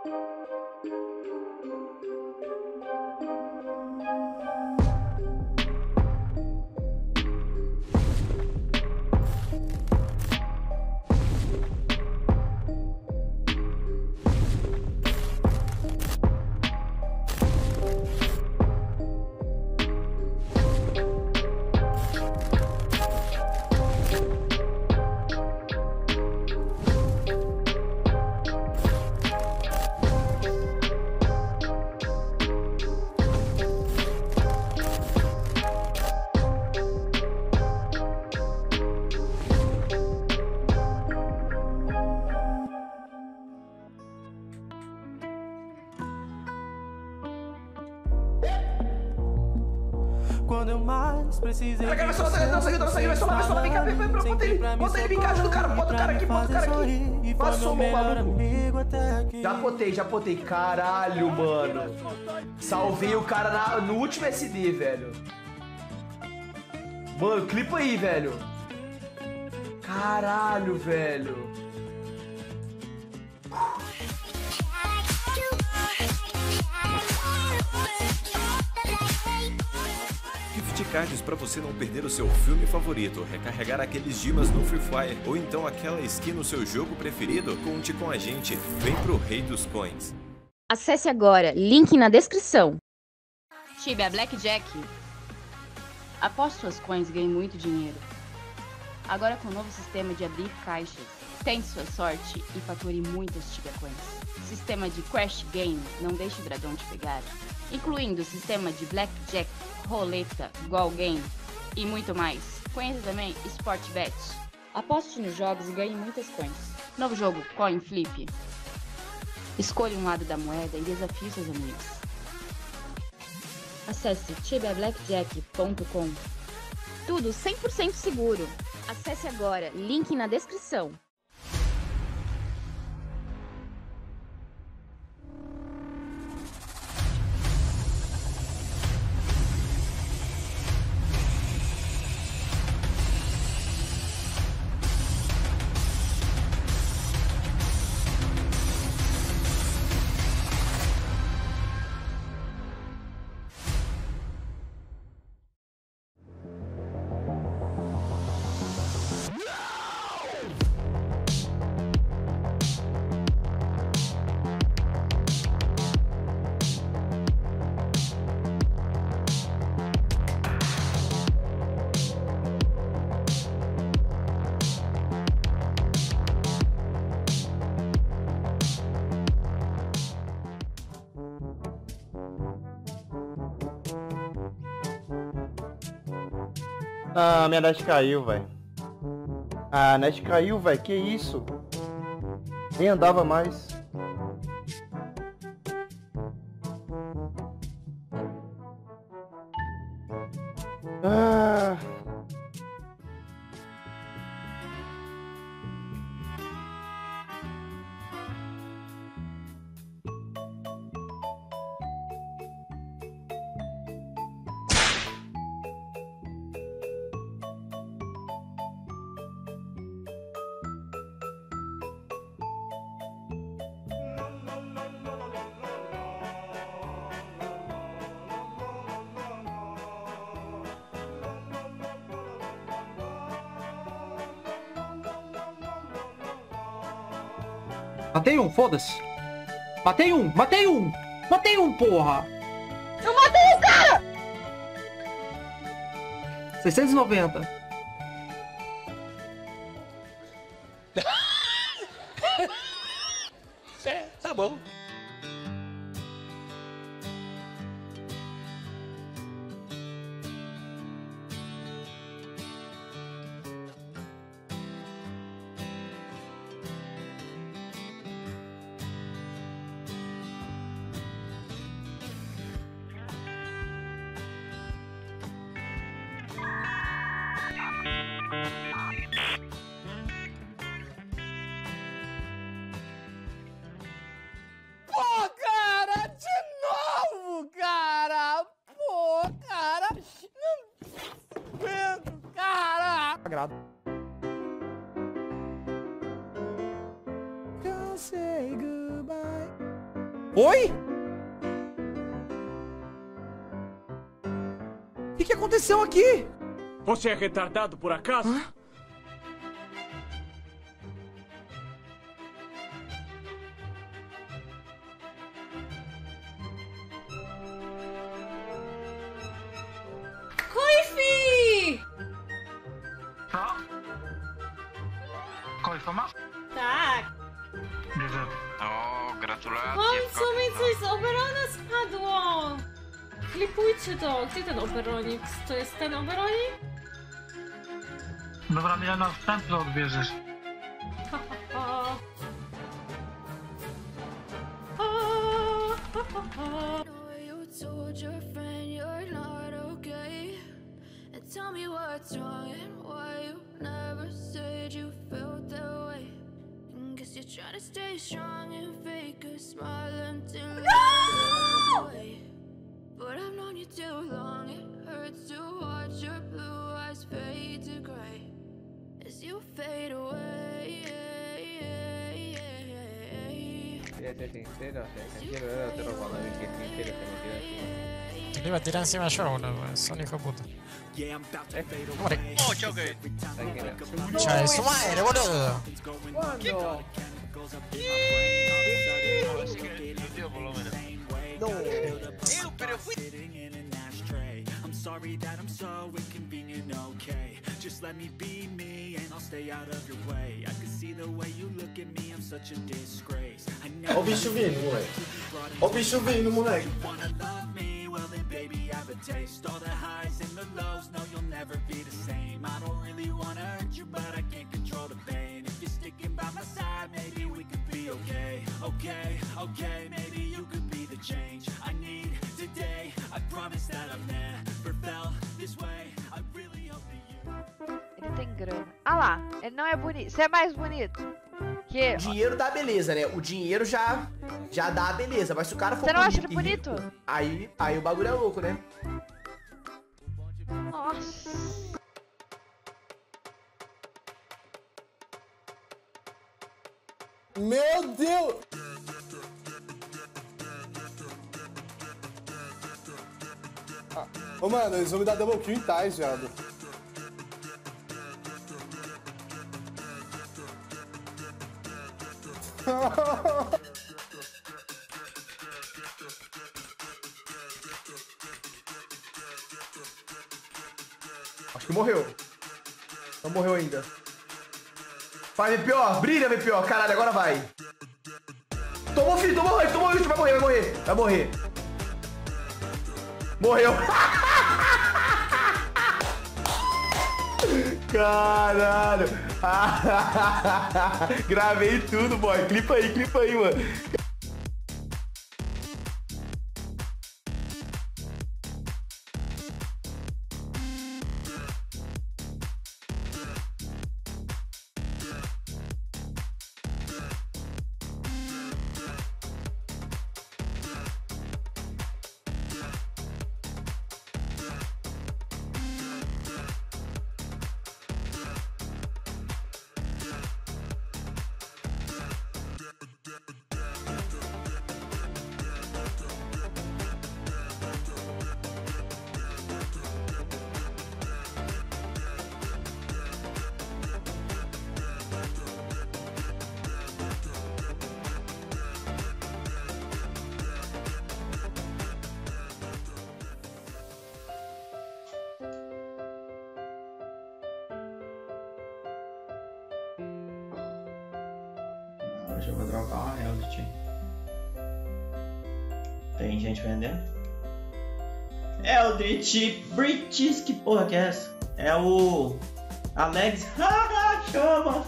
Quando eu mais precisei. Cara, vai solar, vem cá, bota ele, vem cá, ajuda o cara, bota o cara aqui. Passou o maluco. Já potei, caralho, mano. Salvei o cara no último SD, velho. Mano, clipa aí, velho. Caralho, velho. Gift cards para você não perder o seu filme favorito, recarregar aqueles dimas no Free Fire ou então aquela skin no seu jogo preferido? Conte com a gente, vem pro Rei dos Coins. Acesse agora, link na descrição. Tibia Blackjack. Após suas coins, ganhe muito dinheiro. Agora com o novo sistema de abrir caixas, tente sua sorte e fature muitas Tibia Coins. Sistema de Crash Game, não deixe o dragão te pegar. Incluindo o sistema de Blackjack, roleta, Goal Game e muito mais. Conheça também Sportbet. Aposte nos jogos e ganhe muitas coins. Novo jogo, Coin Flip. Escolha um lado da moeda e desafie seus amigos. Acesse tibiablackjack.com. Tudo 100% seguro. Acesse agora, link na descrição. Ah, minha net caiu, velho. Ah, net caiu, velho. Que isso? Nem andava mais. Ah. Matei um, foda-se. Matei um, porra. Eu matei o cara! 690. Tá bom. Pô, cara, de novo, cara. Pô, cara. Não aguento, cara. Sagrado. Can't say goodbye. Oi? O que aconteceu aqui? Você é retardado por acaso? Hã? Koifi! Koifa ma? Tak. O, gratulacje. W końcu mi coś z Oberona spadło! Klipujcie to. Gdzie ten Oberonik? To jest ten Oberonik? Dobra, ile następny odbierzesz? Ha, ha, ha. Ha, ha, ha. You told your friend you're not okay, and tell me what's wrong and why you never said you felt that way. Guess you're trying to stay strong and fake a smile until you look away. But I've known you too long, it hurts to watch your blue eyes fade to gray as you fade away. Li va a tirar encima yo, boludo. Son hijo de puta. Muere. Oh, ciao che... Cioè, su madre, boludo. Quando? I'm sorry that I'm so inconvenient, okay? Just let me be me and I'll stay out of your way. I can see the way you look at me, I'm such a disgrace. Ó o bicho vindo, moleque. Ó o bicho vindo, moleque. Wanna love me? Well then baby I have a taste. All the highs and the lows, no you'll never be the same. I don't really wanna hurt you but I can't control the pain. If you're sticking by my side, maybe we could be okay. Okay, okay, maybe you could be the change I need today. I promise that I've never felt this way. I really hope that you... Ele tem grana. Ah lá, ele não é bonito. Você é mais bonito. Que... O dinheiro dá beleza, né? O dinheiro já dá a beleza. Mas se o cara for Você não acha ele e bonito? rico, aí o bagulho é louco, né? Nossa. Meu Deus! Ô, mano, eles vão me dar double kill em tais, viado. Acho que morreu. Não morreu ainda. Vai, VPO. Brilha, VPO. Caralho, agora vai. Tomou, filho. Tomou, vai morrer, vai morrer. Vai morrer. Morreu. Caralho. Gravei tudo, boy. Clipa aí, mano. Hoje eu vou dropar uma Eldritch. Tem gente vendendo? Eldritch British, que porra que é essa? É o Alex. Chama!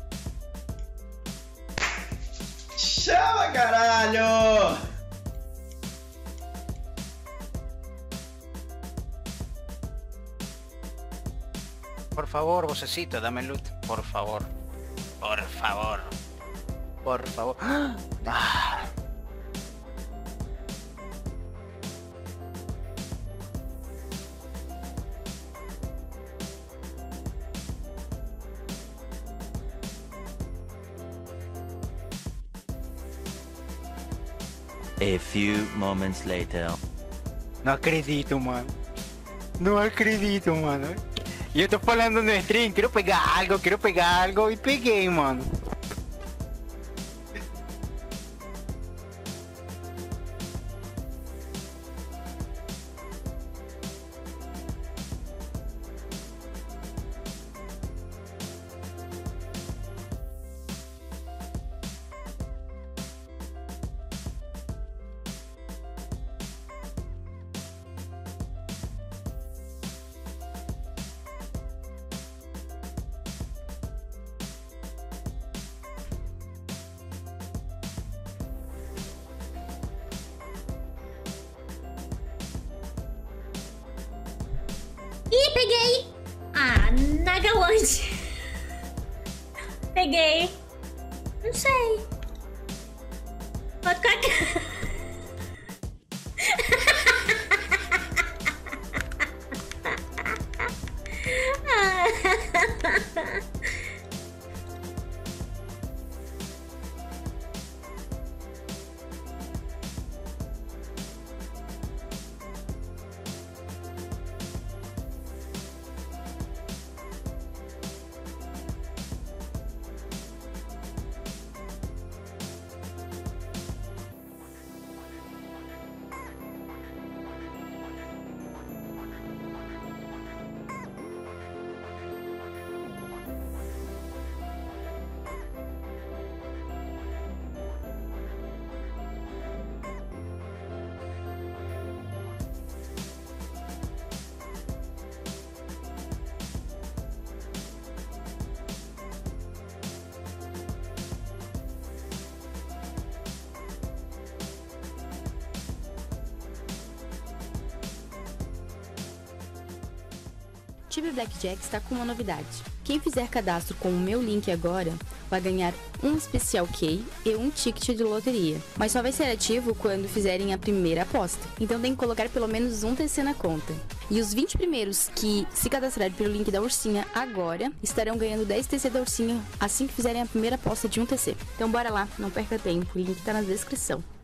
Chama, caralho! Por favor, vocecito, dame loot. Por favor. Por favor. Por favor. Ah. A few moments later. Não acredito, mano. Não acredito, mano. E eu tô falando no stream, quero pegar algo e peguei, mano. Ih, peguei! Ah, Nagaland. Peguei. Não sei. Pode ficar aqui. Tibia Blackjack está com uma novidade. Quem fizer cadastro com o meu link agora vai ganhar um especial key e um ticket de loteria. Mas só vai ser ativo quando fizerem a primeira aposta. Então tem que colocar pelo menos um TC na conta. E os 20 primeiros que se cadastrarem pelo link da Ursinha agora estarão ganhando 10 TC da Ursinha assim que fizerem a primeira aposta de um TC. Então bora lá, não perca tempo, o link tá na descrição.